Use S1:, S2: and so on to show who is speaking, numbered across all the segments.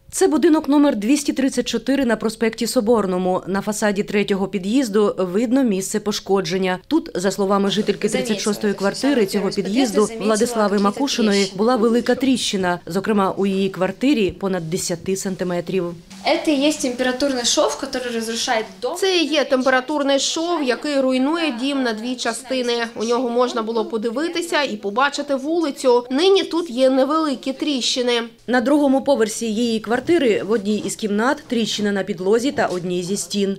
S1: Це будинок номер 234 на проспекті Соборному. На фасаді третього під'їзду видно місце пошкодження. Тут, за словами жительки 36-ї квартири цього під'їзду Владислави Макушиної, була велика тріщина. Зокрема, у її квартирі понад 10 сантиметрів.
S2: Це і є температурний шов, який розрушає дом.
S3: Це і є температурний шов, який руйнує дім на дві частини. У нього можна було подивитися і побачити вулицю. Нині тут є невеликі тріщини.
S1: На другому поверсі її квартири в одній із кімнат тріщина на підлозі та одній зі стін.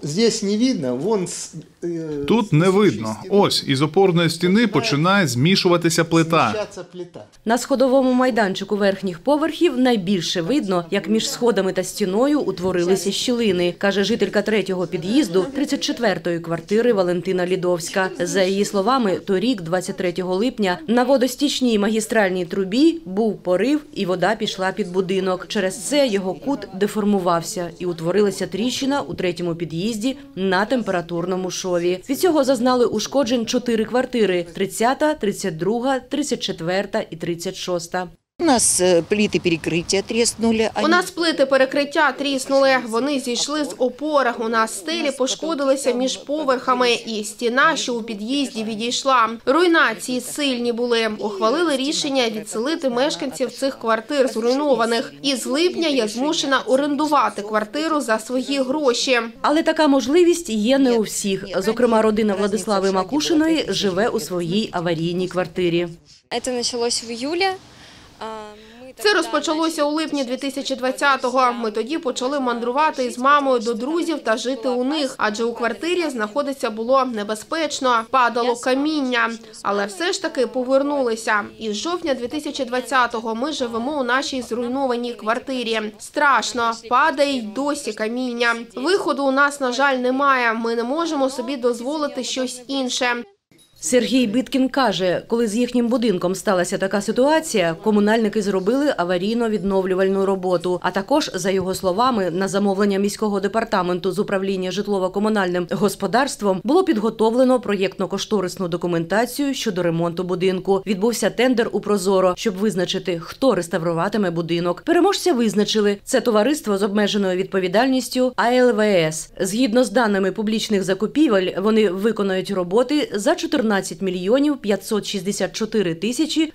S4: Тут не видно. Ось, із опорної стіни починає змішуватися плита.
S1: На сходовому майданчику верхніх поверхів найбільше видно, як між сходами та стіною утворилися щілини, каже жителька третього під'їзду 34-ї квартири Валентина Лідовська. За її словами, торік, 23 липня, на водостічній магістральній трубі був порив і вода пішла під будинок. Через це його кут деформувався і утворилася тріщина у третьому під'їзді на температурному шові. Від цього зазнали ушкоджень 4 квартири – 30-та, 32-га, 34-та і 36-та.
S5: У нас плити перекриття тріснули.
S3: У нас плити перекриття тріснули. Вони зійшли з опор. У нас стелі пошкодилися між поверхами. І стіна, що у під'їзді, відійшла. Руйнації сильні були. Ухвалили рішення відселити мешканців цих квартир зруйнованих. І з липня я змушена орендувати квартиру за свої гроші.
S1: Але така можливість є не у всіх. Зокрема, родина Владислави Макушиної живе у своїй аварійній квартирі.
S2: Це почалось в июлі.
S3: Це розпочалося у липні 2020-го. Ми тоді почали мандрувати із мамою до друзів та жити у них, адже у квартирі знаходитися було небезпечно, падало каміння. Але все ж таки повернулися. І з жовтня 2020-го ми живемо у нашій зруйнованій квартирі. Страшно, падає й досі каміння. Виходу у нас, на жаль, немає. Ми не можемо собі дозволити щось інше.
S1: Сергій Биткін каже, коли з їхнім будинком сталася така ситуація, комунальники зробили аварійно-відновлювальну роботу. А також, за його словами, на замовлення міського департаменту з управління житлово-комунальним господарством було підготовлено проєктно-кошторисну документацію щодо ремонту будинку. Відбувся тендер у Прозоро, щоб визначити, хто реставруватиме будинок. Переможця визначили. Це товариство з обмеженою відповідальністю АЛВС. Згідно з даними публічних закупівель, вони виконають роботи за 14 мільйонів 564 тисячі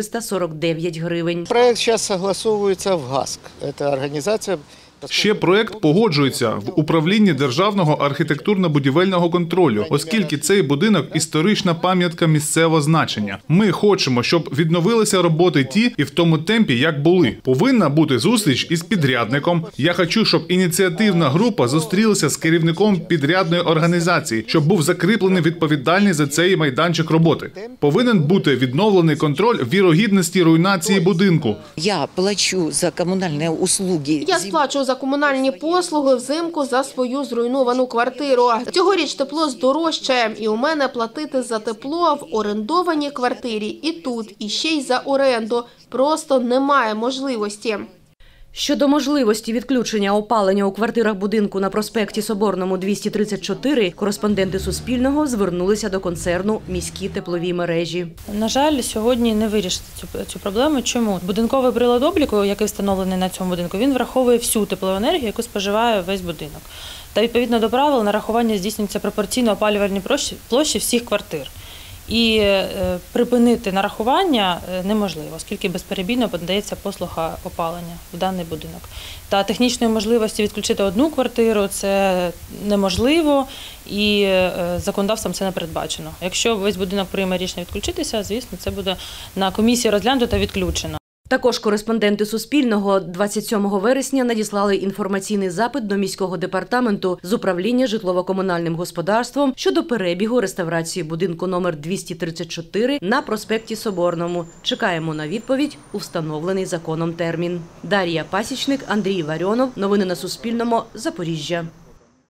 S1: 449 гривень.
S6: Проект зараз согласовується в ГАСК. Це організація.
S4: Ще проект погоджується в управлінні Державного архітектурно-будівельного контролю, оскільки цей будинок – історична пам'ятка місцевого значення. Ми хочемо, щоб відновилися роботи ті і в тому темпі, як були. Повинна бути зустріч із підрядником. Я хочу, щоб ініціативна група зустрілася з керівником підрядної організації, щоб був закріплений відповідальний за цей майданчик роботи. Повинен бути відновлений контроль вірогідності руйнації будинку.
S5: Я плачу за комунальні услуги.
S3: Я сплачу за комунальні послуги взимку за свою зруйновану квартиру. Цьогоріч тепло здорожчає, і у мене платити за тепло в орендованій квартирі і тут, і ще й за оренду. Просто немає можливості.
S1: Щодо можливості відключення опалення у квартирах будинку на проспекті Соборному 234, кореспонденти Суспільного звернулися до концерну «Міські теплові мережі».
S7: На жаль, сьогодні не вирішити цю проблему. Чому? Будинковий прилад обліку, який встановлений на цьому будинку, він враховує всю теплову енергію, яку споживає весь будинок. Та відповідно до правил нарахування здійснюється пропорційно опалювальній площі всіх квартир. І припинити нарахування неможливо, оскільки безперебійно подається послуга опалення в даний будинок. Та технічної можливості відключити одну квартиру – це неможливо, і законодавством це не передбачено. Якщо весь будинок прийме рішення відключитися, звісно, це буде на комісії розглянуто та відключено.
S1: Також кореспонденти Суспільного 27 вересня надіслали інформаційний запит до міського департаменту з управління житлово-комунальним господарством щодо перебігу реставрації будинку номер 234 на проспекті Соборному. Чекаємо на відповідь у встановлений законом термін. Дар'я Пасічник, Андрій Варіонов. Новини на Суспільному. Запоріжжя.